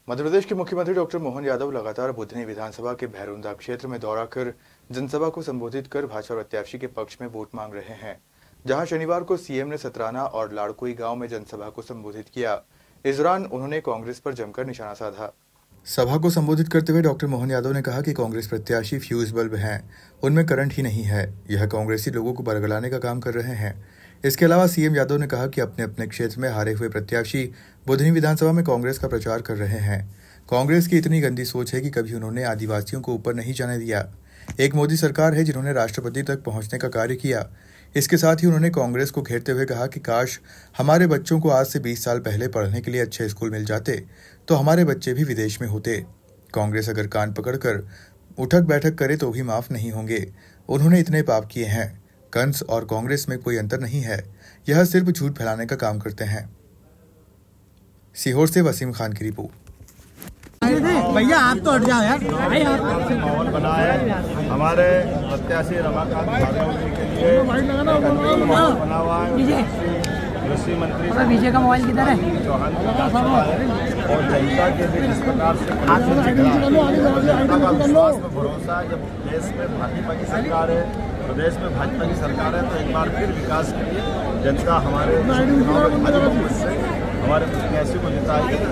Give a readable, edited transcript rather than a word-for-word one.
मध्य प्रदेश के मुख्यमंत्री डॉक्टर मोहन यादव लगातार बुधनी विधानसभा के भैरुंदा क्षेत्र में दौरा कर जनसभा को संबोधित कर भाजपा प्रत्याशी के पक्ष में वोट मांग रहे हैं। जहां शनिवार को सीएम ने सतराना और लाड़कुई गांव में जनसभा को संबोधित किया। इस दौरान उन्होंने कांग्रेस पर जमकर निशाना साधा। सभा को संबोधित करते हुए डॉक्टर मोहन यादव ने कहा कि कांग्रेस प्रत्याशी फ्यूज बल्ब हैं, उनमें करंट ही नहीं है। यह कांग्रेसी लोगों को बरगलाने का काम कर रहे हैं। इसके अलावा सीएम यादव ने कहा कि अपने अपने क्षेत्र में हारे हुए प्रत्याशी बुधनी विधानसभा में कांग्रेस का प्रचार कर रहे हैं। कांग्रेस की इतनी गंदी सोच है कि कभी उन्होंने आदिवासियों को ऊपर नहीं जाने दिया। एक मोदी सरकार है जिन्होंने राष्ट्रपति तक पहुंचने का कार्य किया। इसके साथ ही उन्होंने कांग्रेस को घेरते हुए कहा कि काश हमारे बच्चों को आज से 20 साल पहले पढ़ने के लिए अच्छे स्कूल मिल जाते तो हमारे बच्चे भी विदेश में होते। कांग्रेस अगर कान पकड़कर उठक बैठक करे तो भी माफ नहीं होंगे। उन्होंने इतने पाप किए हैं। कंस और कांग्रेस में कोई अंतर नहीं है। यह सिर्फ झूठ फैलाने का काम करते हैं। सीहोर से वसीम खान की रिपोर्ट। भैया आप तो हट जाओ यार। माहौल बना है हमारे प्रत्याशी रमाकांत भार्गव जी के लिए माहौल बना हुआ है। कृषि मंत्री विजय का मोबाइल किधर है? चौहान और जनता के भी जिस प्रकार से जनता का विश्वास में भरोसा है। जब देश में भाजपा की सरकार है, प्रदेश में भाजपा की सरकार है, तो एक बार फिर विकास के लिए जनता हमारे हमारे प्रत्याशी को जिताएगी।